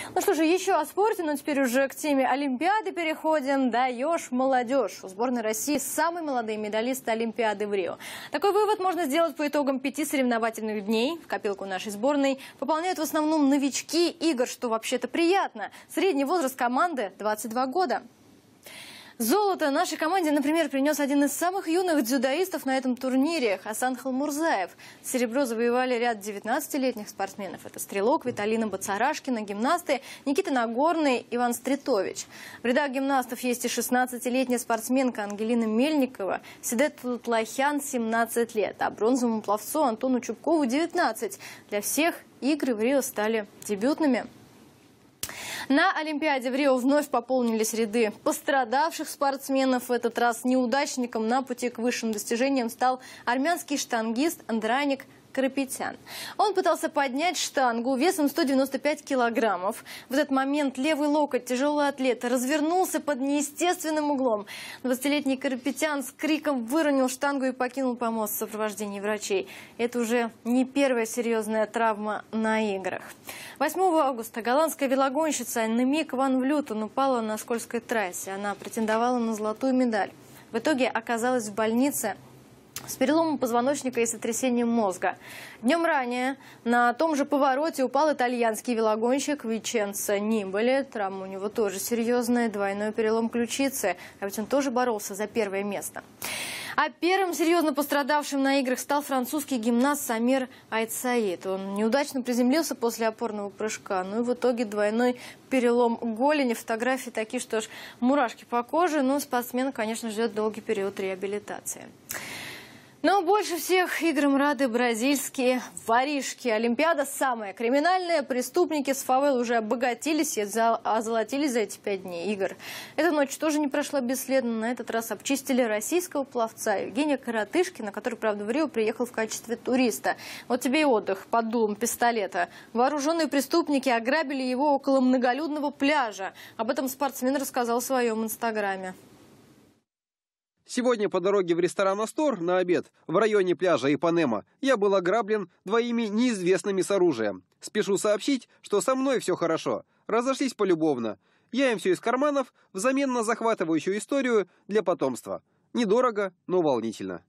Ну что же, еще о спорте, но теперь уже к теме Олимпиады переходим. Даешь молодежь. У сборной России самые молодые медалисты Олимпиады в Рио. Такой вывод можно сделать по итогам 5 соревновательных дней. В копилку нашей сборной пополняют в основном новички игр, что вообще-то приятно. Средний возраст команды – 22 года. Золото нашей команде, например, принес один из самых юных дзюдоистов на этом турнире – Хасан Халмурзаев. Серебро завоевали ряд 19-летних спортсменов. Это стрелок Виталина Бацарашкина, гимнасты Никита Нагорный, Иван Стритович. В рядах гимнастов есть и 16-летняя спортсменка Ангелина Мельникова, Сидет Тутлахян 17 лет, а бронзовому пловцу Антону Чубкову 19. Для всех игры в Рио стали дебютными. На Олимпиаде в Рио вновь пополнились ряды пострадавших спортсменов. В этот раз неудачником на пути к высшим достижениям стал армянский штангист Андраник Карапетян. Он пытался поднять штангу весом 195 килограммов. В этот момент левый локоть тяжелого атлета развернулся под неестественным углом. 20-летний Карапетян с криком выронил штангу и покинул помост в сопровождении врачей. Это уже не первая серьезная травма на играх. 8 августа голландская велогонщица Аннемик ван Влютен упала на скользкой трассе. Она претендовала на золотую медаль. В итоге оказалась в больнице с переломом позвоночника и сотрясением мозга. Днем ранее на том же повороте упал итальянский велогонщик Виченцо Нибали. Травма у него тоже серьезная, двойной перелом ключицы. А ведь он тоже боролся за первое место. А первым серьезно пострадавшим на играх стал французский гимнаст Самир Айт-Саид. Он неудачно приземлился после опорного прыжка. Ну и в итоге двойной перелом голени. Фотографии такие, что аж мурашки по коже. Но спортсмен, конечно, ждет долгий период реабилитации. Но больше всех играм рады бразильские воришки. Олимпиада самая криминальная. Преступники с фавел уже обогатились и озолотились за эти 5 дней игр. Эта ночь тоже не прошла бесследно. На этот раз обчистили российского пловца Евгения Коротышкина, который, правда, в Рио приехал в качестве туриста. Вот тебе и отдых под дулом пистолета. Вооруженные преступники ограбили его около многолюдного пляжа. Об этом спортсмен рассказал в своем инстаграме. Сегодня по дороге в ресторан «Астор» на обед в районе пляжа Ипанема я был ограблен двоими неизвестными с оружием. Спешу сообщить, что со мной все хорошо. Разошлись полюбовно. Я им все из карманов взамен на захватывающую историю для потомства. Недорого, но волнительно.